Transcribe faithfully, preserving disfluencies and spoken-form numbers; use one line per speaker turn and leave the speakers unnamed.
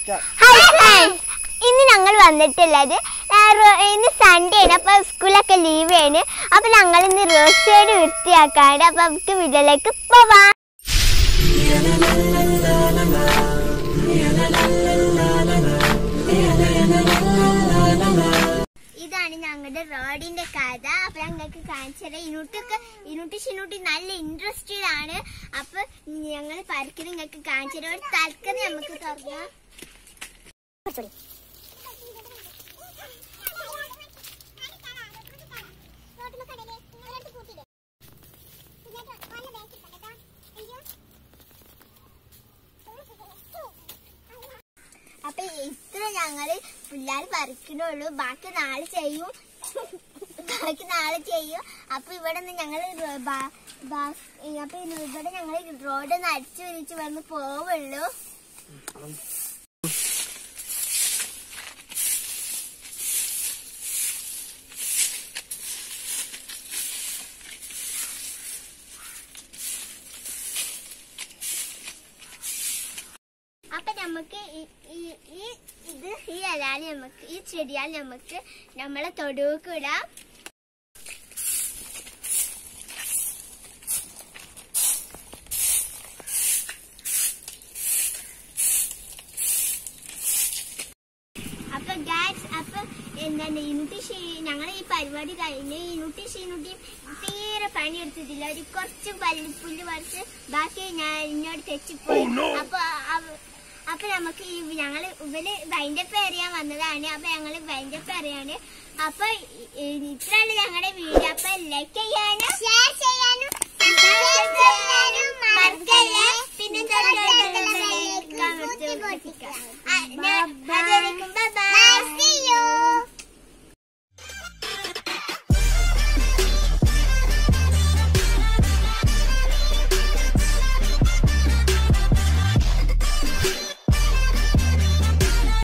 ഇന്ന് ഞങ്ങൾ വന്നിട്ടുള്ളത് ഇന്ന് സൺഡേ ആണ്. അപ്പൊ സ്കൂളൊക്കെ ലീവ് ആണ്. അപ്പൊ ഞങ്ങൾ ഇന്ന് റോഡ് സൈഡ് വൃത്തിയാക്കാണ്ട്. അപ്പൊ നമുക്ക് വീട്ടിലേക്ക് പോവാം. ഇതാണ് ഞങ്ങളുടെ റോഡിന്റെ കഥ. അപ്പൊ ഞങ്ങൾക്ക് കാണിച്ചത് ഇനൂട്ടൊക്കെ ഇനൂട്ടി ഷിനൂട്ടി നല്ല ഇൻട്രസ്റ്റഡ് ആണ്. അപ്പൊ ഞങ്ങൾ പരക്കൽ നിങ്ങൾക്ക് കാണിച്ചത് ഒരു തൽക്കറി നമുക്ക് തുറക്കാം. അപ്പൊ ഇത്ര ഞങ്ങള് പിള്ളേർ പറിക്കണുള്ളൂ. ബാക്കി നാളെ ചെയ്യും ബാക്കി നാളെ ചെയ്യും. അപ്പൊ ഇവിടെ നിന്ന് ഞങ്ങള് അപ്പൊ ഇവിടെ ഞങ്ങള് റോഡ് ഒന്ന് അടിച്ചു വിരിച്ച് വന്ന് പോവുള്ളൂ. അപ്പൊ നമുക്ക് ഈ ഇത് ഈ ഇലാല് നമുക്ക് ഈ ചെടിയാൽ നമുക്ക് നമ്മളെ തൊടുക്ക് ഇടാം. അപ്പൊ ഗായ്സ് അപ്പൊ എന്താണ് ഇനൂട്ടി ഷീ ഞങ്ങളെ ഈ പരിപാടി കഴിഞ്ഞ് ഇനൂട്ടി ഷീനൂട്ടി തീരെ പണി എടുത്തിട്ടില്ല. ഒരു കുറച്ച് പല്ലിപ്പുല്ല് പറിച്ച് ബാക്കി ഞാൻ ഇന്നോട് തെച്ചിപ്പോയി. അപ്പൊ അപ്പൊ നമുക്ക് ഈ ഞങ്ങള് ഇവര് വൈൻഡപ്പ് അറിയാൻ വന്നതാണ്. അപ്പൊ ഞങ്ങള് വൈൻഡപ്പ് അറിയാണ്. അപ്പൊ ഇത്രയാണ് ഞങ്ങളുടെ വീഡിയോ. അപ്പൊ ലൈക്ക് ചെയ്യാനും ഷെയർ ചെയ്യാനും പിന്നെ